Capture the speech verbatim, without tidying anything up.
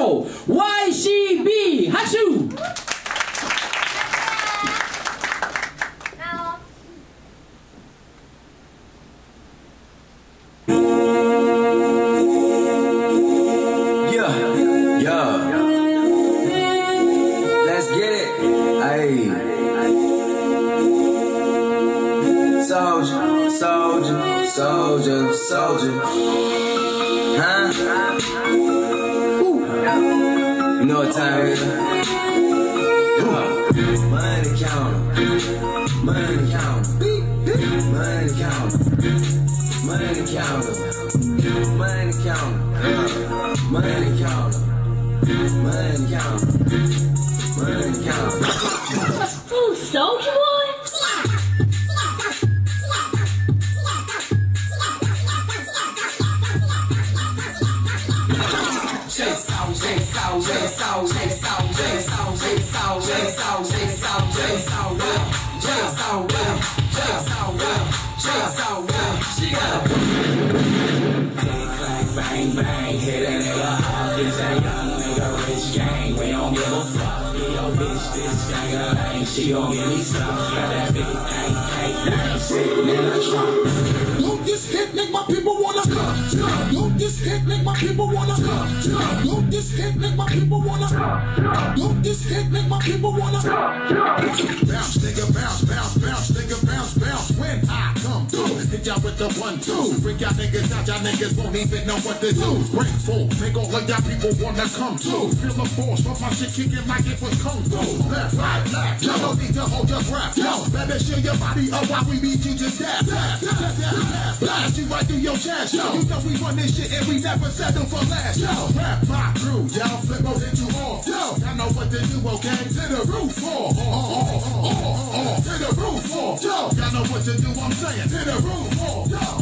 Yo, Y C B, Hashu. Yeah, yeah. Let's get it. Ayy. Soldier, soldier, soldier, soldier. Huh? Woo. You know what time it is? Uh, money counter, money counter, money counter, money counter, money counter, uh, money counter, money counter, money counter. Ooh, Soldier Boy? Chase out, chase out, chase out, chase out, chase out, chase out, chase out, chase out, chase out, well, chase out, well, chase out, well, chase out, well. She got a bang, bang, bang, bang, hit that nigga hard. This that young nigga rich gang. We don't give a fuck. Yo, bitch, this gang of bang. She gon' give me stuff. Got that big bang, bang, bang, sitting in the trunk. Don't this hit make my people wanna come? Don't this hit make my people wanna come? Don't this hit make my people wanna come? Don't this hit make my people wanna bounce, nigga, bounce, bounce, bounce, nigga, bounce, bounce. When I come through, hit y'all with the one, two. Bring y'all niggas out, y'all niggas won't even know what to do. Grateful, make all of y'all people wanna come through. Feel the force, but my shit kicking like it was kung fu. Left, right, left, y'all don't need to hold your breath. Yo, better shield your body up while we beat you to death. Death, death, death, blast you right through your chest. Yo, you know we run this shit and we never settle for less. Yo, rap my crew, y'all flip those hit you off. Yo, y'all know what to do, okay? To the roof, off, off, off, off, off, to the roof, off. Yo, y'all know what to do, I'm saying. To the roof, off, yo.